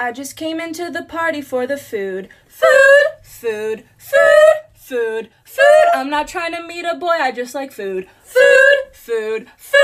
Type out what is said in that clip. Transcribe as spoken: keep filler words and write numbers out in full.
I just came into the party for the food. Food, food, food, food, food. I'm not trying to meet a boy, I just like food. Food, food, food.